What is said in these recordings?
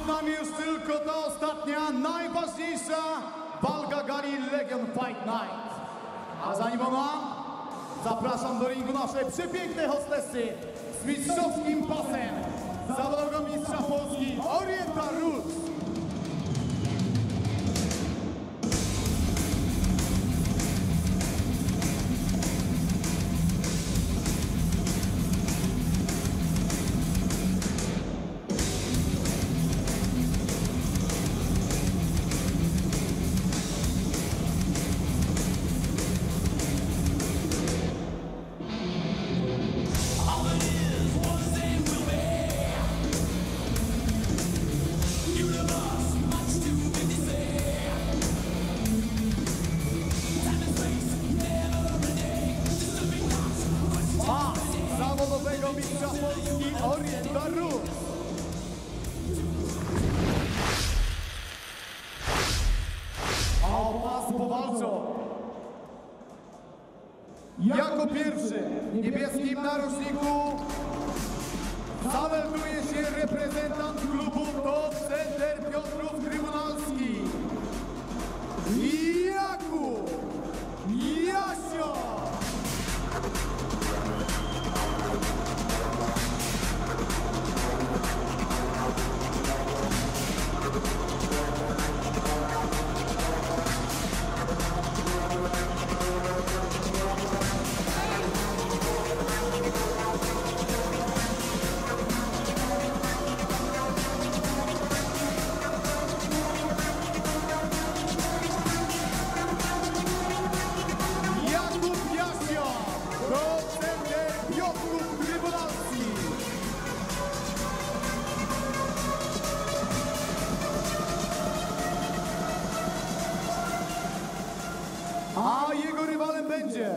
Przed nami już tylko ta ostatnia, najważniejsza walka gali Legion Fight Night. A zanim ona, zapraszam do ringu naszej przepięknej hostessy z mistrzowskim pasem, zawodowego mistrza Polski Oriental Rules. Zawodowego mistrza Polski Oriental Rules. A o pas powalczą jako pierwszy w niebieskim narożniku zamelduje się reprezentant klubu Top Center Piotrków Trybunalski Jakub Jasio. A jego rywalem będzie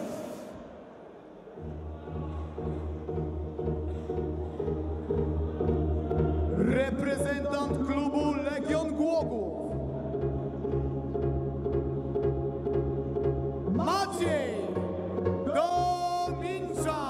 reprezentant klubu Legion Głogów Maciej Dominczak.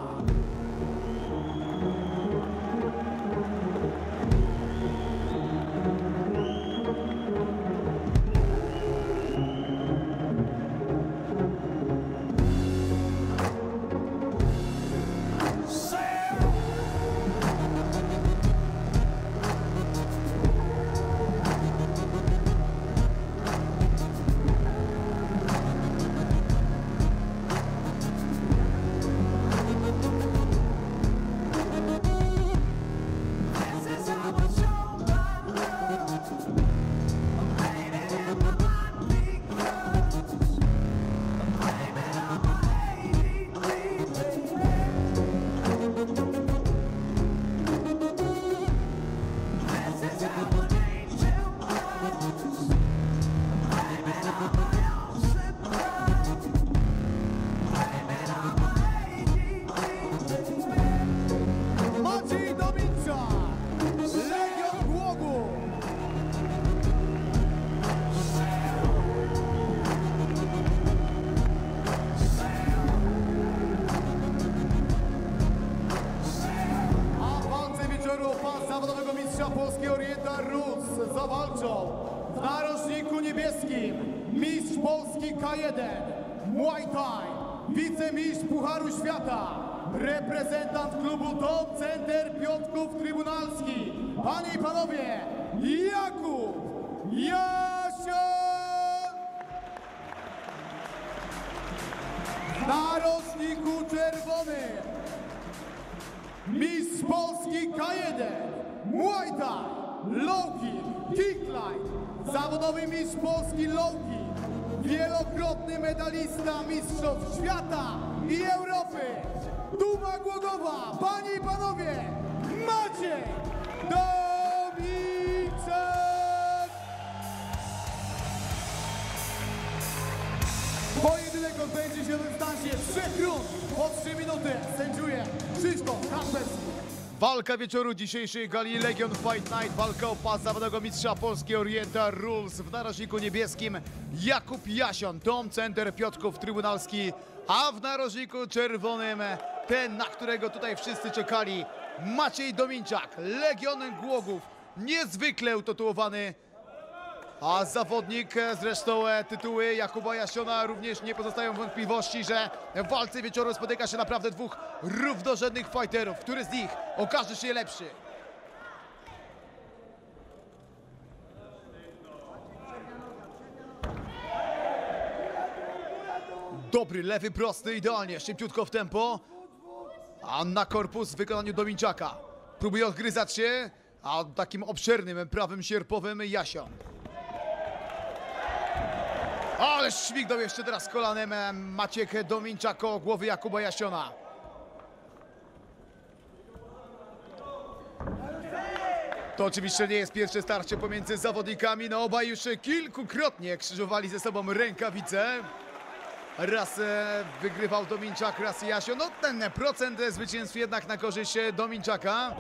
Maciej Dominczak, Legion Głogów. A w walce wieczoru pas zawodowego mistrza Polski Oriental Rules zawalczą w narożniku niebieskim mistrz Polski K1 Muay Thai, wicemistrz Pucharu Świata, reprezentant klubu Top Center Piotrków Trybunalski, panie i panowie, Jakub Jasio. W narożniku czerwonym mistrz Polski K1 Muay Thai, low kick, kickline, zawodowy mistrz Polski low kick, wielokrotny medalista mistrzostw świata i Europy, Duma Głogowa, panie i panowie, Maciej Dominczak! Pojedynek odbędzie się w dystansie 3 rund po 3 minuty. Sędziuje Krzysztof Kasperski. Walka wieczoru dzisiejszej gali Legion Fight Night. Walka o pas zawodowego mistrza Polski Oriental Rules. W narożniku niebieskim Jakub Jasion, Top Center Piotrków Trybunalski, a w narożniku czerwonym ten, na którego tutaj wszyscy czekali, Maciej Dominczak, Legion Głogów, niezwykle utytułowany a zawodnik. Zresztą tytuły Jakuba Jasiona również nie pozostają wątpliwości, że w walce wieczoru spotyka się naprawdę dwóch równorzędnych fighterów. Który z nich okaże się lepszy? Dobry lewy prosty, idealnie, szybciutko w tempo. A na korpus w wykonaniu Dominczaka. Próbuje odgryzać się, a takim obszernym prawym sierpowym Jasion. Ale śmignął jeszcze teraz kolanem Maciek Dominczak koło głowy Jakuba Jasiona. To oczywiście nie jest pierwsze starcie pomiędzy zawodnikami. No obaj już kilkukrotnie krzyżowali ze sobą rękawice. Raz wygrywał Dominczak, raz Jasion. No ten procent zwycięstw jednak na korzyść Dominczaka.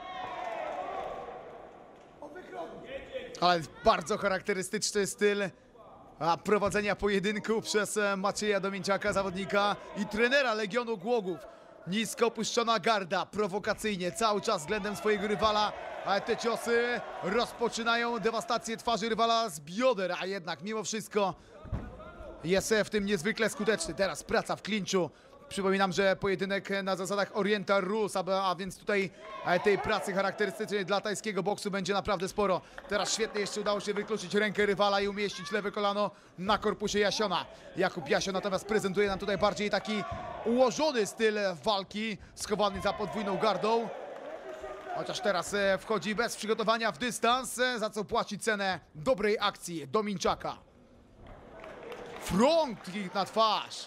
Ale bardzo charakterystyczny styl prowadzenia pojedynku przez Macieja Dominczaka, zawodnika i trenera Legionu Głogów. Nisko opuszczona garda, prowokacyjnie, cały czas względem swojego rywala. Ale te ciosy rozpoczynają dewastację twarzy rywala z bioder, a jednak mimo wszystko jest w tym niezwykle skuteczny. Teraz praca w klinczu. Przypominam, że pojedynek na zasadach Oriental Rules, a więc tutaj tej pracy charakterystycznej dla tajskiego boksu będzie naprawdę sporo. Teraz świetnie jeszcze udało się wykluczyć rękę rywala i umieścić lewe kolano na korpusie Jasiona. Jakub Jasion natomiast prezentuje nam tutaj bardziej taki ułożony styl walki, schowany za podwójną gardą. Chociaż teraz wchodzi bez przygotowania w dystans, za co płaci cenę dobrej akcji Dominczaka. Front kick na twarz.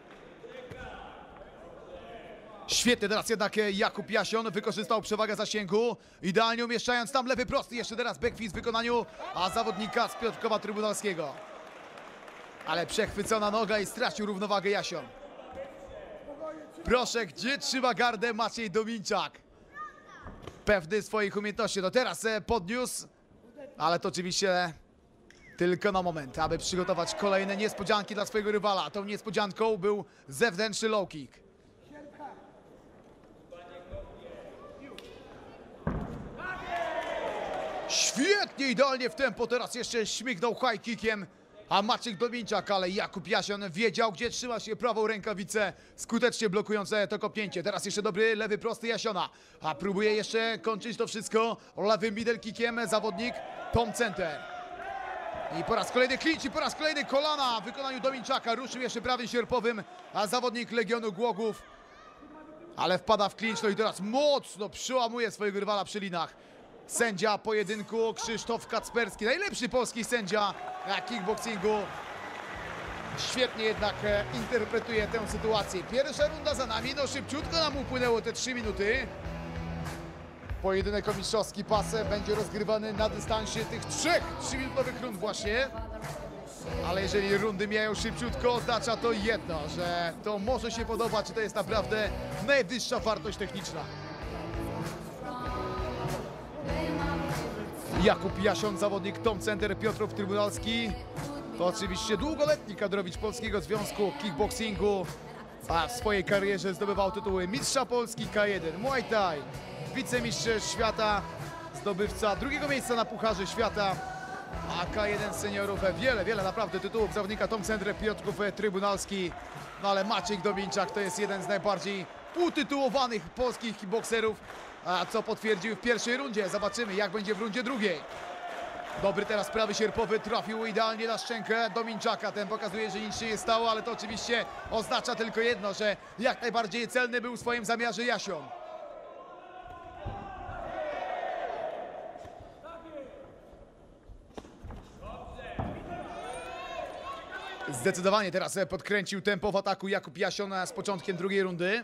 Świetnie, teraz jednak Jakub Jasion wykorzystał przewagę zasięgu, idealnie umieszczając tam lewy prosty. Jeszcze teraz backfist w wykonaniu zawodnika z Piotrkowa Trybunalskiego. Ale przechwycona noga i stracił równowagę Jasion. Proszę, gdzie trzyma gardę Maciej Dominczak? Pewny swoich umiejętności. No teraz podniósł, ale to oczywiście tylko na moment, aby przygotować kolejne niespodzianki dla swojego rywala. Tą niespodzianką był zewnętrzny low kick. Świetnie, idealnie w tempo, teraz jeszcze śmignął high kickiem, a Maciek Dominczak, ale Jakub Jasion wiedział, gdzie trzyma się prawą rękawicę, skutecznie blokując to kopnięcie. Teraz jeszcze dobry lewy prosty Jasiona, a próbuje jeszcze kończyć to wszystko lewym middle kickiem zawodnik Tom Center. I po raz kolejny clinch i po raz kolejny kolana w wykonaniu Dominczaka. Ruszył jeszcze prawym sierpowym, a zawodnik Legionu Głogów, ale wpada w clinch, no i teraz mocno przełamuje swojego rywala przy linach. Sędzia pojedynku Krzysztof Kacperski, najlepszy polski sędzia kickboxingu. Świetnie jednak interpretuje tę sytuację. Pierwsza runda za nami, no szybciutko nam upłynęło te 3 minuty. Pojedynek o mistrzowski pas będzie rozgrywany na dystansie tych 3-minutowych rund właśnie. Ale jeżeli rundy mijają szybciutko, oznacza to jedno, że to może się podobać i to jest naprawdę najwyższa wartość techniczna. Jakub Jasion, zawodnik Tom Center, Piotrów Trybunalski. To oczywiście długoletni kadrowicz Polskiego Związku Kickboxingu, a w swojej karierze zdobywał tytuły mistrza Polski K1, Muay Thai, wicemistrz świata, zdobywca 2. miejsca na Pucharze Świata, a K1 seniorów, wiele naprawdę tytułów zawodnika Tom Center, Piotrów Trybunalski. No ale Maciek Dominczak to jest jeden z najbardziej utytułowanych polskich kickbokserów, a co potwierdził w pierwszej rundzie. Zobaczymy, jak będzie w rundzie drugiej. Dobry teraz prawy sierpowy, trafił idealnie na szczękę Dominczaka. Ten pokazuje, że nic się nie stało, ale to oczywiście oznacza tylko jedno, że jak najbardziej celny był w swoim zamiarze Jasion. Zdecydowanie teraz podkręcił tempo w ataku Jakub Jasion z początkiem drugiej rundy.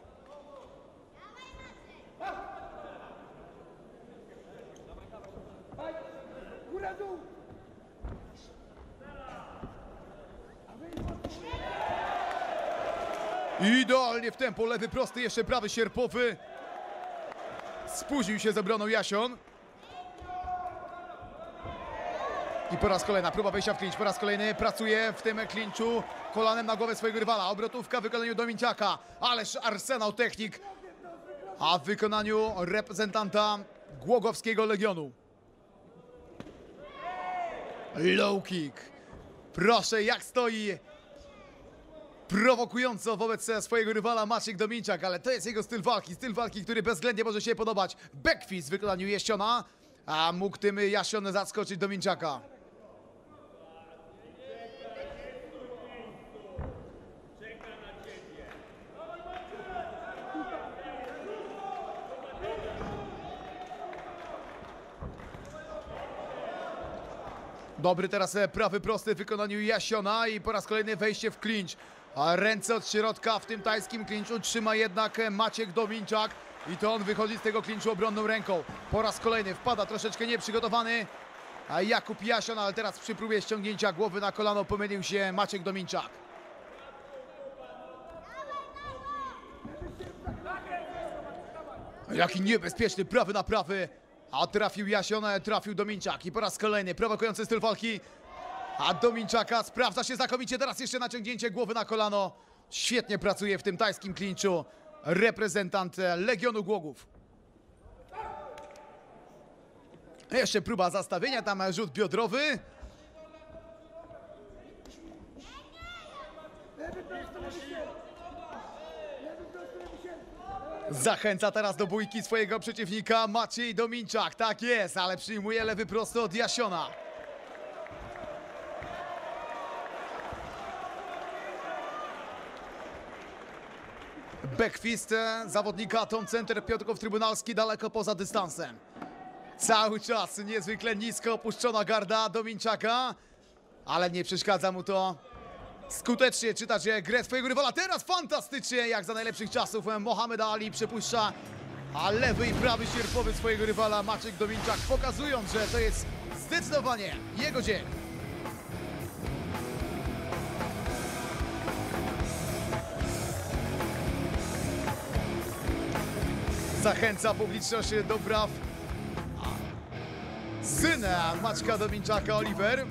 Idealnie w tempo, lewy prosty, jeszcze prawy sierpowy. Spóźnił się z obroną Jasion. I po raz kolejny próba wejścia w clinch, po raz kolejny pracuje w tym clinchu kolanem na głowę swojego rywala. Obrotówka w wykonaniu Dominczaka, ależ arsenał technik, a w wykonaniu reprezentanta Głogowskiego Legionu. Low kick. Proszę, jak stoi prowokująco wobec swojego rywala Maciek Dominczak, ale to jest jego styl walki, który bezwzględnie może się podobać. Backfist w wykonaniu Jasiona, a mógł tym Jasion zaskoczyć Dominczaka. Dobry teraz prawy prosty w wykonaniu Jasiona i po raz kolejny wejście w clinch. A ręce od środka w tym tajskim clinchu trzyma jednak Maciek Dominczak i to on wychodzi z tego clinchu obronną ręką. Po raz kolejny wpada troszeczkę nieprzygotowany a Jakub Jasion, ale teraz przy próbie ściągnięcia głowy na kolano pomylił się Maciek Dominczak. Jaki niebezpieczny prawy na prawy. A trafił Jasion, trafił Dominczak i po raz kolejny prowokujący styl walki. A Dominczaka sprawdza się znakomicie, teraz jeszcze naciągnięcie głowy na kolano. Świetnie pracuje w tym tajskim clinchu reprezentant Legionu Głogów. Jeszcze próba zastawienia, tam rzut biodrowy. Zachęca teraz do bójki swojego przeciwnika Maciej Dominczak. Tak jest, ale przyjmuje lewy prosty od Jasiona. Backfist zawodnika Tom Center Piotrków Trybunalski daleko poza dystansem. Cały czas niezwykle nisko opuszczona garda Dominczaka, ale nie przeszkadza mu to skutecznie czytać grę swojego rywala. Teraz fantastycznie, jak za najlepszych czasów Mohamed Ali przepuszcza a lewy i prawy sierpowy swojego rywala Maciek Dominczak, pokazując, że to jest zdecydowanie jego dzień. Zachęca publiczność do braw syn Maćka Dominczaka, Oliver.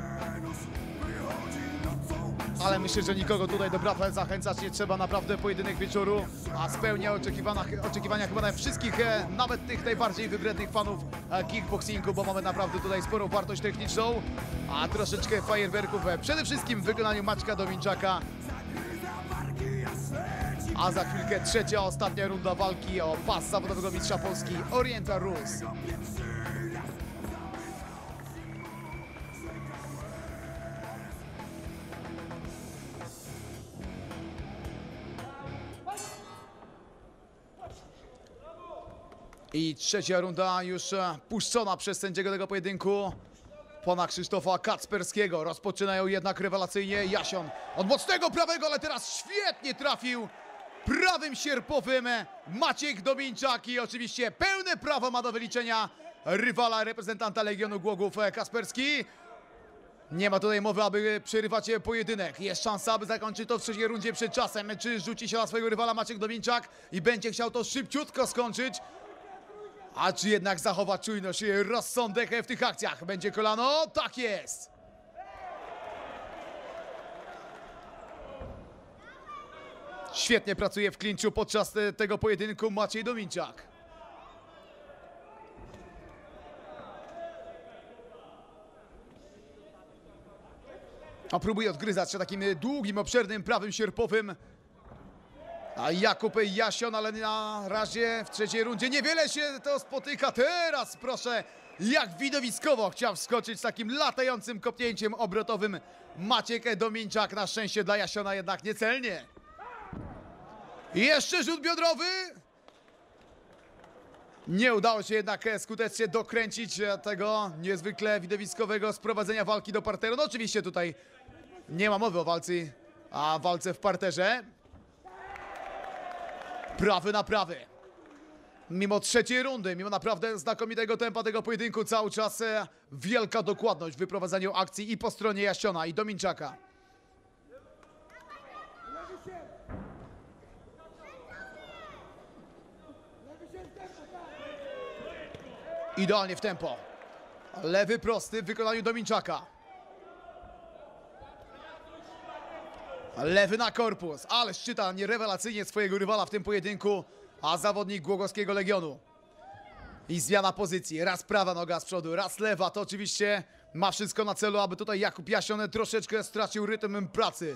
Ale myślę, że nikogo tutaj do braw zachęcać nie trzeba. Naprawdę pojedynek wieczoru, a spełnia oczekiwania chyba wszystkich, nawet tych najbardziej wybrednych fanów kickboxingu, bo mamy naprawdę tutaj sporą wartość techniczną, a troszeczkę fajerwerków przede wszystkim w wykonaniu Maćka Dominczaka. A za chwilkę trzecia, ostatnia runda walki o pas zawodowego mistrza Polski Oriental Rules. I trzecia runda już puszczona przez sędziego tego pojedynku, pana Krzysztofa Kacperskiego. Rozpoczynają jednak rewelacyjnie Jasion od mocnego prawego, ale teraz świetnie trafił prawym sierpowym Maciek Dominczak i oczywiście pełne prawo ma do wyliczenia rywala reprezentanta Legionu Głogów Kacperski. Nie ma tutaj mowy, aby przerywać pojedynek. Jest szansa, aby zakończyć to w trzeciej rundzie przed czasem. Czy rzuci się na swojego rywala Maciek Dominczak i będzie chciał to szybciutko skończyć? A czy jednak zachowa czujność i rozsądek w tych akcjach? Będzie kolano? Tak jest! Świetnie pracuje w clinchu podczas tego pojedynku Maciej Dominczak. A próbuje odgryzać się takim długim, obszernym prawym sierpowym. A Jakub Jasion, ale na razie w trzeciej rundzie niewiele się to spotyka. Teraz proszę, jak widowiskowo chciał wskoczyć z takim latającym kopnięciem obrotowym Maciek Dominczak. Na szczęście dla Jasiona jednak niecelnie. Jeszcze rzut biodrowy. Nie udało się jednak skutecznie dokręcić tego niezwykle widowiskowego sprowadzenia walki do parteru. No oczywiście tutaj nie ma mowy o walce w parterze. Prawy na prawy. Mimo trzeciej rundy, mimo naprawdę znakomitego tempa tego pojedynku, cały czas wielka dokładność w wyprowadzaniu akcji i po stronie Jasiona i Dominczaka. Idealnie w tempo. Lewy prosty w wykonaniu Dominczaka. Lewy na korpus, ale szczyta rewelacyjnie swojego rywala w tym pojedynku, a zawodnik Głogowskiego Legionu. I zmiana pozycji, raz prawa noga z przodu, raz lewa, to oczywiście ma wszystko na celu, aby tutaj Jakub Jasion troszeczkę stracił rytm pracy.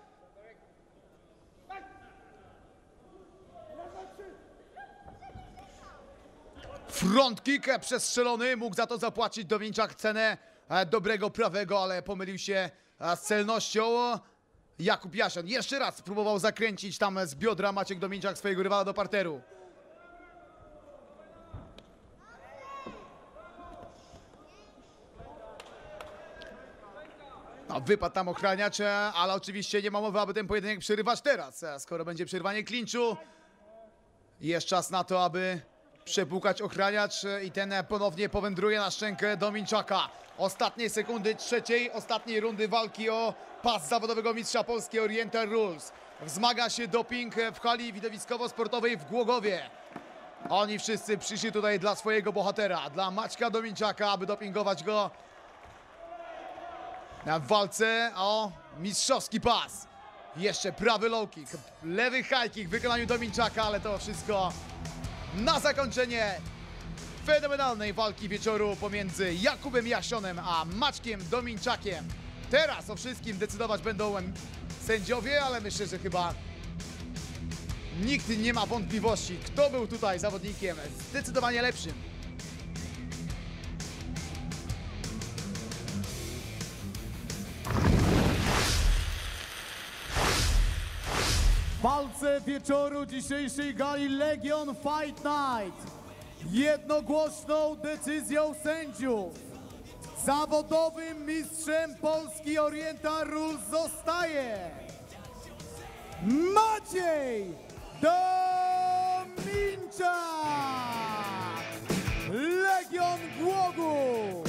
Front kick przestrzelony, mógł za to zapłacić Dominczak cenę dobrego prawego, ale pomylił się z celnością. Jakub Jasion jeszcze raz próbował zakręcić tam z biodra Maciek Dominczak swojego rywala do parteru. No, wypadł tam ochraniacz, ale oczywiście nie ma mowy, aby ten pojedynek przerywać teraz. Skoro będzie przerwanie klinczu, jest czas na to, aby przepłukać ochraniacz i ten ponownie powędruje na szczękę Dominczaka. Ostatnie sekundy ostatniej rundy walki o pas zawodowego mistrza Polski Oriental Rules. Wzmaga się doping w hali widowiskowo-sportowej w Głogowie. Oni wszyscy przyszli tutaj dla swojego bohatera, dla Maćka Dominczaka, aby dopingować go w walce o mistrzowski pas. Jeszcze prawy low kick, lewy high kick w wykonaniu Dominczaka, ale to wszystko na zakończenie fenomenalnej walki wieczoru pomiędzy Jakubem Jasionem a Maćkiem Dominczakiem. Teraz o wszystkim decydować będą sędziowie, ale myślę, że chyba nikt nie ma wątpliwości, kto był tutaj zawodnikiem zdecydowanie lepszym. W walce wieczoru dzisiejszej gali Legion Fight Night jednogłośną decyzją sędziów zawodowym mistrzem Polski Oriental Rules zostaje Maciej Dominczak, Legion Głogów.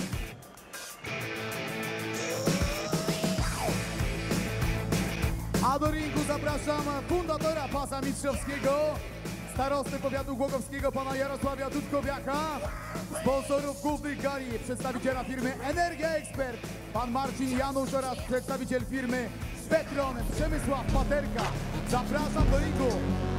A do ringu zapraszam fundatora pasa mistrzowskiego, starostę powiatu głogowskiego pana Jarosławia Dudkowiaka, sponsorów głównych gali, przedstawiciela firmy Energia Expert, pan Marcin Janusz oraz przedstawiciel firmy Petron Przemysław Paterka. Zapraszam do ringu.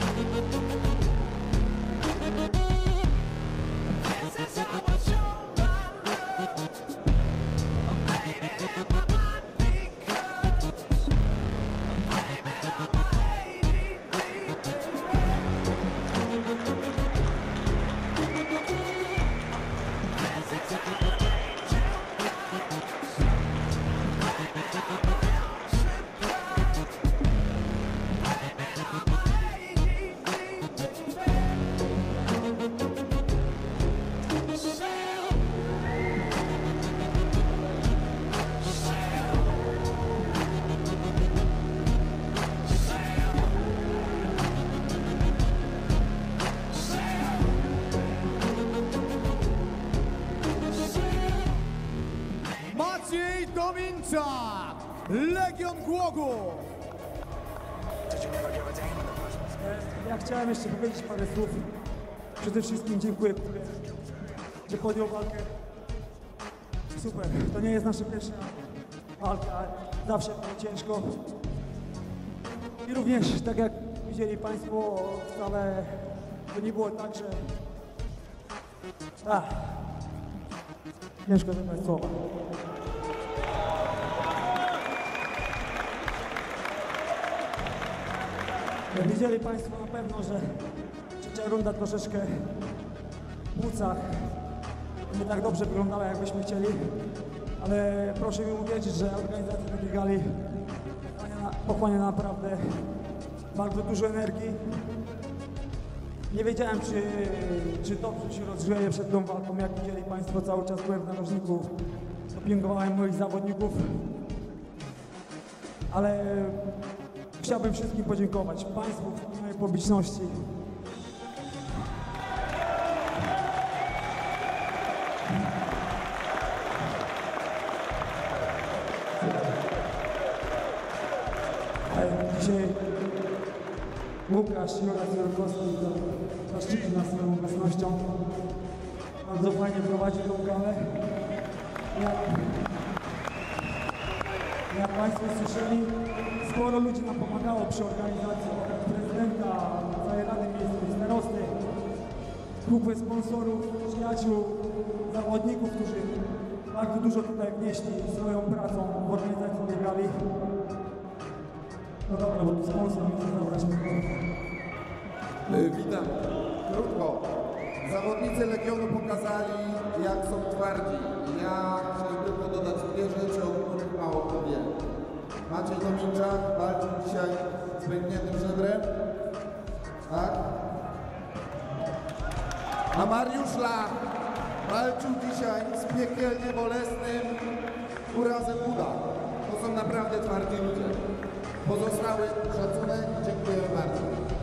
Maciej Dominczak, Legion Głogów. Ja chciałem jeszcze powiedzieć parę słów. Przede wszystkim dziękuję, że podjął walkę. Super, to nie jest nasza pierwsza walka, zawsze było ciężko. I również, tak jak widzieli Państwo, wcale to nie było tak, że... Ciężko wybrać słowa. Jak widzieli Państwo na pewno, że trzecia runda troszeczkę w płucach nie tak dobrze wyglądała, jakbyśmy chcieli, ale proszę mi uwierzyć, że organizacja takiej gali pochłania naprawdę bardzo dużo energii. Nie wiedziałem, czy dobrze się rozgrzeję przed tą walką. Jak widzieli Państwo, cały czas byłem w narożniku, dopingowałem moich zawodników, ale chciałbym wszystkim podziękować, Państwu, mojej publiczności. Dzisiaj Łukasz Jurkowski zaszczycił nas swoją obecnością. Bardzo fajnie prowadzi tą galę. Jak Państwo słyszeli, sporo ludzi nam pomagało przy organizacji, od prezydenta, całej Rady Miejskiej, starosty, grupy sponsorów, przyjaciół, zawodników, którzy bardzo dużo tutaj wnieśli swoją pracą w organizacji tej gali. No dobra, bo tu sponsor mi chce zabrać mikrofon. Witam. Krótko. Zawodnicy Legionu pokazali, jak są twardzi. Ja chciałem tylko dodać dwie rzeczy, o których mało kto wie. Maciej Dominczak walczył dzisiaj z pękniętym żebrem. Tak? A Mariusz Lach walczył dzisiaj z piekielnie bolesnym urazem uda. To są naprawdę twardzi ludzie. Pozostały szacunek. Dziękujemy bardzo.